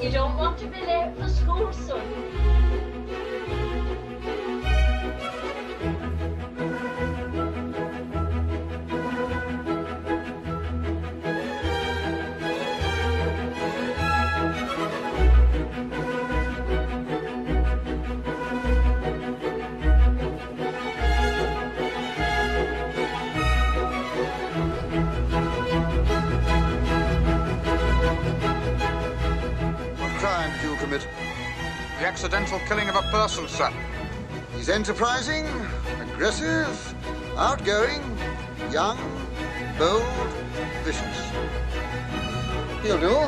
You don't want to be late for school, son. The accidental killing of a person, sir. He's enterprising, aggressive, outgoing, young, bold, vicious. He'll do.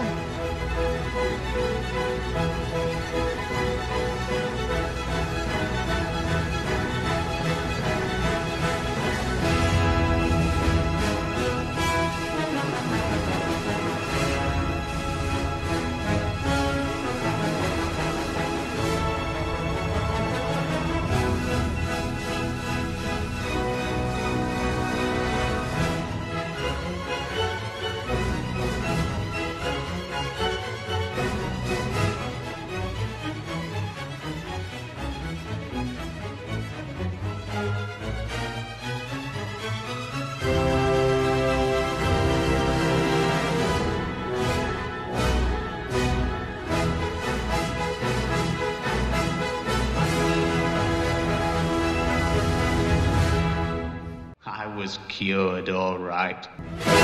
I was cured, all right.